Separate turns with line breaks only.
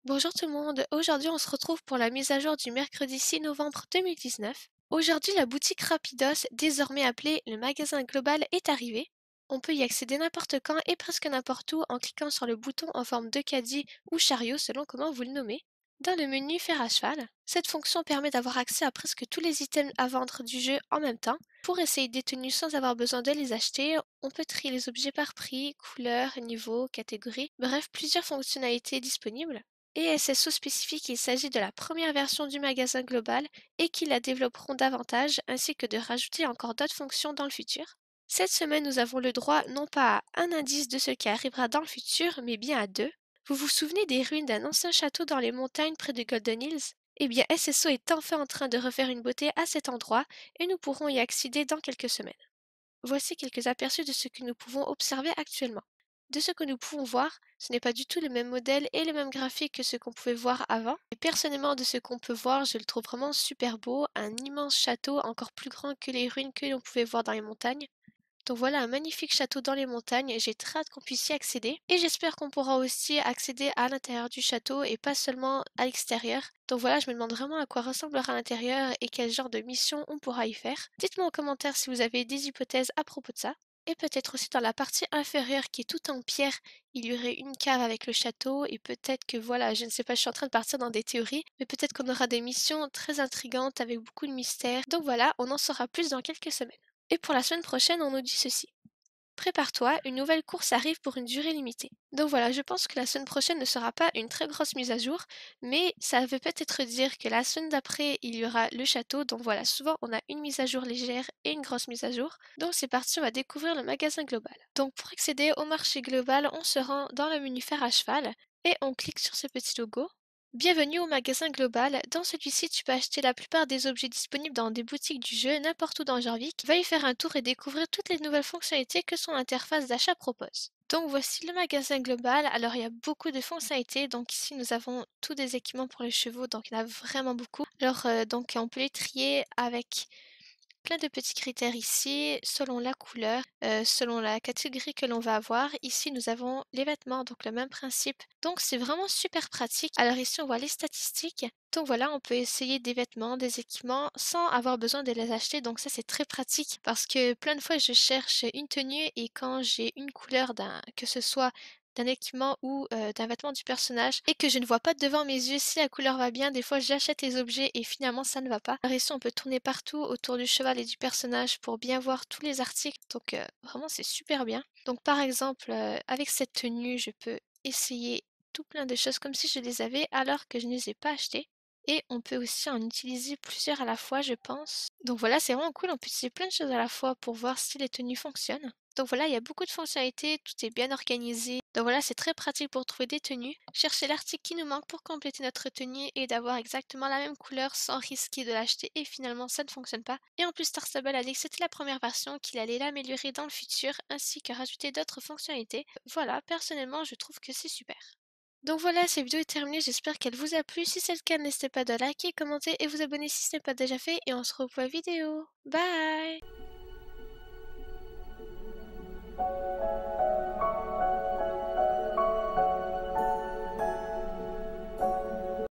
Bonjour tout le monde, aujourd'hui on se retrouve pour la mise à jour du mercredi 6 novembre 2019. Aujourd'hui la boutique Rapidos, désormais appelée le magasin global, est arrivée. On peut y accéder n'importe quand et presque n'importe où en cliquant sur le bouton en forme de caddie ou chariot selon comment vous le nommez. Dans le menu Faire à cheval, cette fonction permet d'avoir accès à presque tous les items à vendre du jeu en même temps. Pour essayer des tenues sans avoir besoin de les acheter, on peut trier les objets par prix, couleur, niveau, catégorie, bref plusieurs fonctionnalités disponibles. Et SSO spécifie qu'il s'agit de la première version du magasin global et qu'ils la développeront davantage, ainsi que de rajouter encore d'autres fonctions dans le futur. Cette semaine, nous avons le droit non pas à un indice de ce qui arrivera dans le futur, mais bien à deux. Vous vous souvenez des ruines d'un ancien château dans les montagnes près de Golden Hills? Eh bien, SSO est enfin en train de refaire une beauté à cet endroit et nous pourrons y accéder dans quelques semaines. Voici quelques aperçus de ce que nous pouvons observer actuellement. De ce que nous pouvons voir, ce n'est pas du tout le même modèle et le même graphique que ce qu'on pouvait voir avant. Et personnellement, de ce qu'on peut voir, je le trouve vraiment super beau, un immense château encore plus grand que les ruines que l'on pouvait voir dans les montagnes. Donc voilà un magnifique château dans les montagnes, j'ai très hâte qu'on puisse y accéder et j'espère qu'on pourra aussi accéder à l'intérieur du château et pas seulement à l'extérieur. Donc voilà, je me demande vraiment à quoi ressemblera l'intérieur et quel genre de mission on pourra y faire. Dites-moi en commentaire si vous avez des hypothèses à propos de ça. Et peut-être aussi dans la partie inférieure qui est toute en pierre, il y aurait une cave avec le château et peut-être que voilà, je ne sais pas, je suis en train de partir dans des théories, mais peut-être qu'on aura des missions très intrigantes avec beaucoup de mystères. Donc voilà, on en saura plus dans quelques semaines. Et pour la semaine prochaine, on nous dit ceci. Prépare-toi, une nouvelle course arrive pour une durée limitée. Donc voilà, je pense que la semaine prochaine ne sera pas une très grosse mise à jour, mais ça veut peut-être dire que la semaine d'après, il y aura le château. Donc voilà, souvent on a une mise à jour légère et une grosse mise à jour. Donc c'est parti, on va découvrir le magasin global. Donc pour accéder au marché global, on se rend dans le menu Faire à cheval et on clique sur ce petit logo. Bienvenue au magasin global. Dans celui-ci, tu peux acheter la plupart des objets disponibles dans des boutiques du jeu n'importe où dans Jorvik. Va y faire un tour et découvrir toutes les nouvelles fonctionnalités que son interface d'achat propose. Donc voici le magasin global. Alors il y a beaucoup de fonctionnalités. Donc ici nous avons tous des équipements pour les chevaux. Donc il y en a vraiment beaucoup. Alors donc on peut les trier avec plein de petits critères ici, selon la couleur, selon la catégorie que l'on va avoir. Ici, nous avons les vêtements, donc le même principe. Donc, c'est vraiment super pratique. Alors ici, on voit les statistiques. Donc voilà, on peut essayer des vêtements, des équipements sans avoir besoin de les acheter. Donc ça, c'est très pratique parce que plein de fois, je cherche une tenue et quand j'ai une couleur que ce soit d'un équipement ou d'un vêtement du personnage et que je ne vois pas devant mes yeux si la couleur va bien. Des fois, j'achète les objets et finalement, ça ne va pas. Alors ici, on peut tourner partout autour du cheval et du personnage pour bien voir tous les articles. Donc vraiment, c'est super bien. Donc par exemple, avec cette tenue, je peux essayer tout plein de choses comme si je les avais alors que je ne les ai pas achetées. Et on peut aussi en utiliser plusieurs à la fois, je pense. Donc voilà, c'est vraiment cool. On peut utiliser plein de choses à la fois pour voir si les tenues fonctionnent. Donc voilà, il y a beaucoup de fonctionnalités, tout est bien organisé. Donc voilà, c'est très pratique pour trouver des tenues, chercher l'article qui nous manque pour compléter notre tenue et d'avoir exactement la même couleur sans risquer de l'acheter et finalement ça ne fonctionne pas. Et en plus, Starstable a dit que c'était la première version, qu'il allait l'améliorer dans le futur ainsi que rajouter d'autres fonctionnalités. Voilà, personnellement, je trouve que c'est super. Donc voilà, cette vidéo est terminée, j'espère qu'elle vous a plu. Si c'est le cas, n'hésitez pas de liker, commenter et vous abonner si ce n'est pas déjà fait. Et on se revoit à la vidéo. Bye!